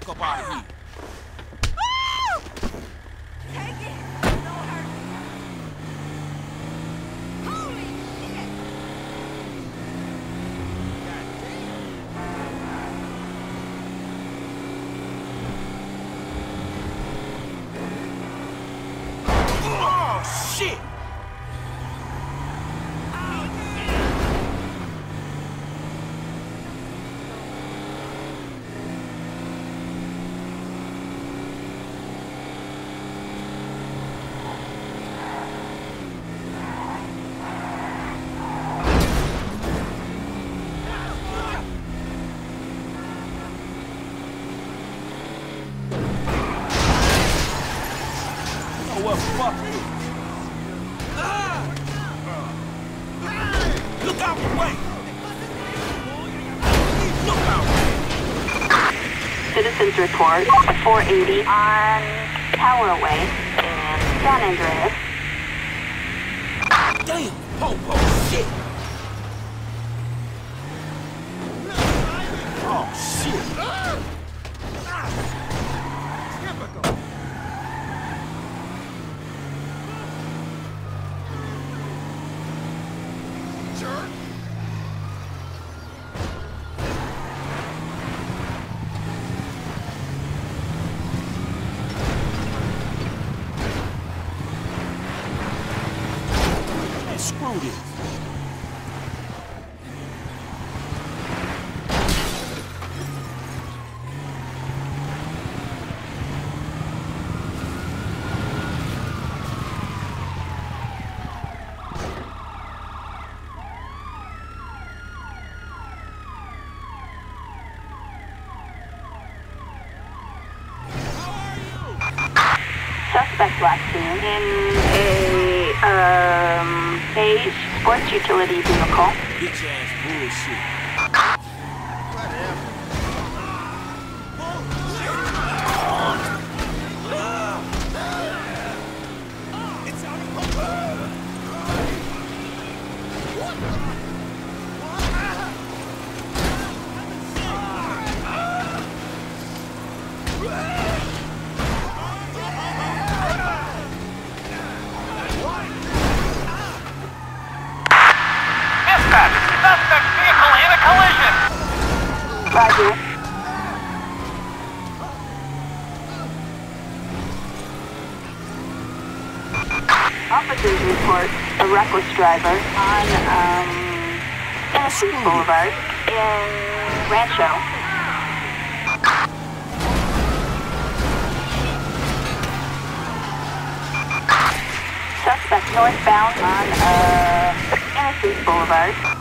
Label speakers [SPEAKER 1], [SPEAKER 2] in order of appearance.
[SPEAKER 1] fuck up out of here.
[SPEAKER 2] Take it! No hurt. Holy shit!
[SPEAKER 1] Oh, shit! Oh, well, fuck it. Look out the way! Look out!
[SPEAKER 3] Citizens report at 480 on Towerway in San Andreas.
[SPEAKER 1] Damn! Popo, shit! Oh, shit! Typical! Jerk! Man, screw this.
[SPEAKER 3] Suspect last seen in a beige sports utility vehicle.
[SPEAKER 1] Bitch ass bullshit. It's out of control.
[SPEAKER 4] Dispatch, suspect vehicle in a collision.
[SPEAKER 3] Roger. Officers report a reckless driver on Tennessee Boulevard in Rancho. Suspect northbound on Tennessee Boulevard.